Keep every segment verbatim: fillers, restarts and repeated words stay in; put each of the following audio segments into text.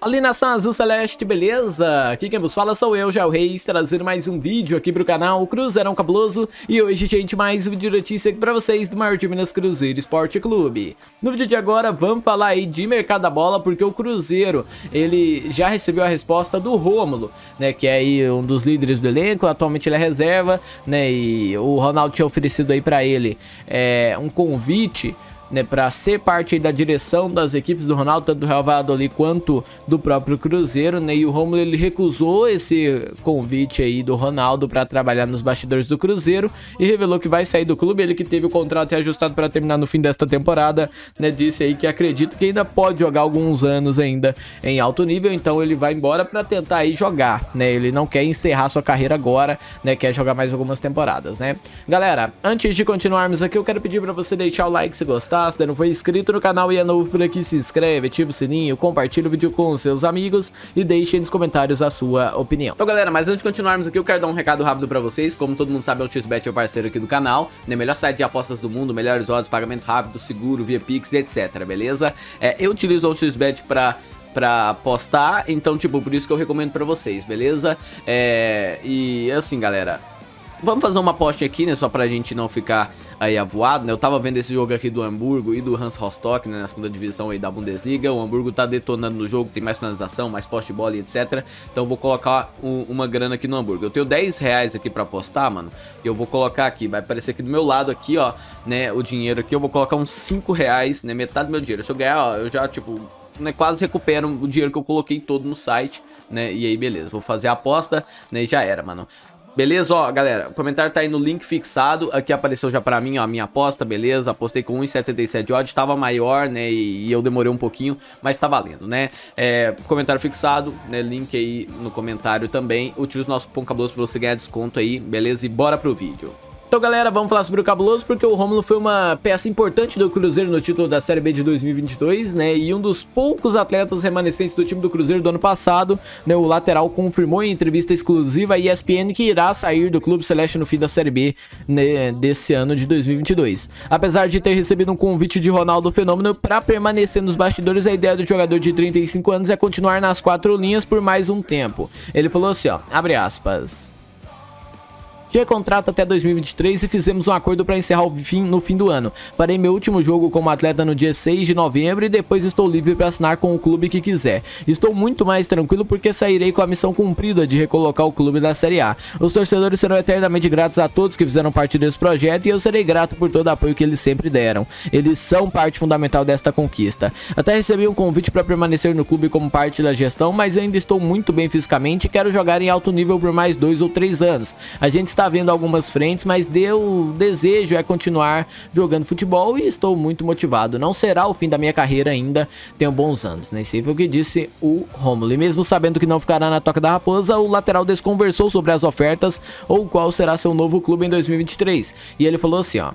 Fala, nação azul celeste, beleza? Aqui quem vos fala sou eu, Jel Reis, trazendo mais um vídeo aqui pro canal, o Cruzeirão Cabuloso. E hoje, gente, mais um vídeo de notícia aqui pra vocês do maior time de Minas, Cruzeiro Esporte Clube. No vídeo de agora, vamos falar aí de mercado da bola, porque o Cruzeiro, ele já recebeu a resposta do Rômulo, né, que é aí um dos líderes do elenco, atualmente ele é reserva, né, e o Ronaldo tinha oferecido aí pra ele é, um convite, né, para ser parte aí da direção das equipes do Ronaldo, tanto do Real Valladolid quanto do próprio Cruzeiro, né, e o Rômulo ele recusou esse convite aí do Ronaldo para trabalhar nos bastidores do Cruzeiro e revelou que vai sair do clube. Ele que teve o contrato ajustado para terminar no fim desta temporada, né, disse aí que acredita que ainda pode jogar alguns anos ainda em alto nível, então ele vai embora para tentar aí jogar, né, ele não quer encerrar sua carreira agora, né, quer jogar mais algumas temporadas, né. Galera, antes de continuarmos aqui, eu quero pedir para você deixar o like se gostar. Se não for inscrito no canal e é novo por aqui, se inscreve, ativa o sininho, compartilha o vídeo com os seus amigos e deixe nos comentários a sua opinião. Então galera, mas antes de continuarmos aqui, eu quero dar um recado rápido pra vocês. Como todo mundo sabe, o XBet é o parceiro aqui do canal, né? Melhor site de apostas do mundo, melhores odds, pagamento rápido, seguro, via Pix, etc, beleza? É, eu utilizo o XBet pra... pra apostar, então tipo, por isso que eu recomendo pra vocês, beleza? É, e assim galera, vamos fazer uma aposta aqui, né, só pra gente não ficar aí avoado, né, eu tava vendo esse jogo aqui do Hamburgo e do Hans Rostock, né, na segunda divisão aí da Bundesliga. O Hamburgo tá detonando no jogo, tem mais finalização, mais poste de bola e etc, então eu vou colocar um, uma grana aqui no Hamburgo. Eu tenho dez reais aqui pra apostar, mano, e eu vou colocar aqui, vai aparecer aqui do meu lado aqui, ó, né, o dinheiro aqui, eu vou colocar uns cinco reais, né, metade do meu dinheiro. Se eu ganhar, ó, eu já, tipo... né, quase recupero o dinheiro que eu coloquei todo no site, né, e aí beleza, vou fazer a aposta, né, e já era, mano. Beleza, ó, galera, o comentário tá aí no link fixado, aqui apareceu já pra mim, ó, a minha aposta, beleza, apostei com um e setenta e sete odds, tava maior, né, e, e eu demorei um pouquinho, mas tá valendo, né, é, comentário fixado, né, link aí no comentário também, utilize o nosso cupom cabuloso pra você ganhar desconto aí, beleza, e bora pro vídeo. Então galera, vamos falar sobre o Cabuloso, porque o Rômulo foi uma peça importante do Cruzeiro no título da Série B de dois mil e vinte e dois, né, e um dos poucos atletas remanescentes do time do Cruzeiro do ano passado, né, o lateral confirmou em entrevista exclusiva à E S P N que irá sair do Clube Celeste no fim da Série B, né, desse ano de dois mil e vinte e dois. Apesar de ter recebido um convite de Ronaldo Fenômeno para permanecer nos bastidores, a ideia do jogador de trinta e cinco anos é continuar nas quatro linhas por mais um tempo. Ele falou assim, ó, abre aspas... Tinha contrato até dois mil e vinte e três e fizemos um acordo para encerrar o fim no fim do ano. Farei meu último jogo como atleta no dia seis de novembro e depois estou livre para assinar com o clube que quiser. Estou muito mais tranquilo porque sairei com a missão cumprida de recolocar o clube da Série A. Os torcedores serão eternamente gratos a todos que fizeram parte desse projeto e eu serei grato por todo o apoio que eles sempre deram. Eles são parte fundamental desta conquista. Até recebi um convite para permanecer no clube como parte da gestão, mas ainda estou muito bem fisicamente e quero jogar em alto nível por mais dois ou três anos. A gente está vendo algumas frentes, mas o desejo é continuar jogando futebol e estou muito motivado. Não será o fim da minha carreira ainda, tenho bons anos, né? Isso foi o que disse o Rômulo. E mesmo sabendo que não ficará na Toca da Raposa, o lateral desconversou sobre as ofertas ou qual será seu novo clube em dois mil e vinte e três. E ele falou assim, ó: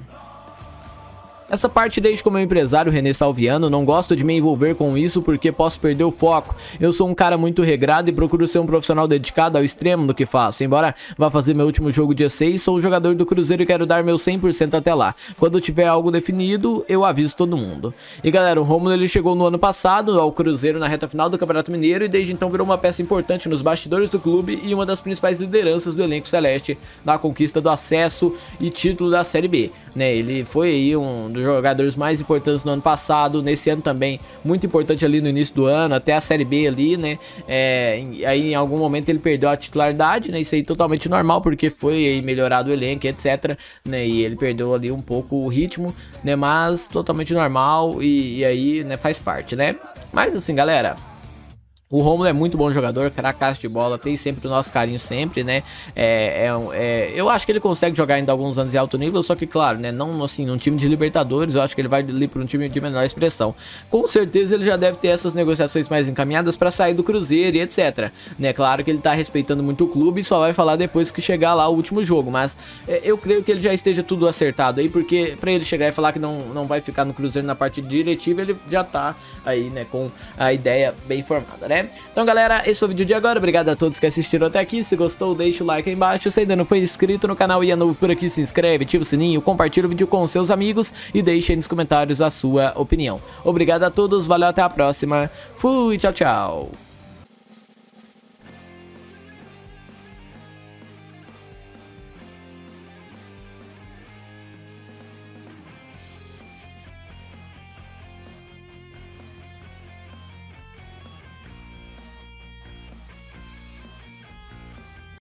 essa parte deixo com meu empresário René Salviano, não gosto de me envolver com isso porque posso perder o foco. Eu sou um cara muito regrado e procuro ser um profissional dedicado ao extremo no que faço. Embora vá fazer meu último jogo dia seis, sou o jogador do Cruzeiro e quero dar meu cem por cento até lá. Quando tiver algo definido, eu aviso todo mundo. E galera, o Rômulo ele chegou no ano passado ao Cruzeiro na reta final do Campeonato Mineiro e desde então virou uma peça importante nos bastidores do clube e uma das principais lideranças do elenco celeste na conquista do acesso e título da Série B, né? Ele foi aí um dos jogadores mais importantes no ano passado, nesse ano também muito importante ali no início do ano, até a Série B ali, né, é, aí em algum momento ele perdeu a titularidade, né, isso aí totalmente normal, porque foi aí melhorado o elenco, etc, né, e ele perdeu ali um pouco o ritmo, né, mas totalmente normal e, e aí, né, faz parte, né, mas assim, galera... O Rômulo é muito bom jogador, cracaço de bola, tem sempre o nosso carinho sempre, né, é, é, é, eu acho que ele consegue jogar ainda alguns anos em alto nível, só que claro, né, não assim, num time de Libertadores, eu acho que ele vai ali para um time de menor expressão. Com certeza ele já deve ter essas negociações mais encaminhadas para sair do Cruzeiro e etc, né, claro que ele tá respeitando muito o clube e só vai falar depois que chegar lá o último jogo, mas é, eu creio que ele já esteja tudo acertado aí, porque para ele chegar e falar que não, não vai ficar no Cruzeiro na parte diretiva, ele já tá aí, né, com a ideia bem formada, né. Então galera, esse foi o vídeo de agora, obrigado a todos que assistiram até aqui, se gostou deixa o like aí embaixo, se ainda não foi inscrito no canal e é novo por aqui, se inscreve, ativa o sininho, compartilha o vídeo com os seus amigos e deixe aí nos comentários a sua opinião. Obrigado a todos, valeu, até a próxima, fui, tchau, tchau.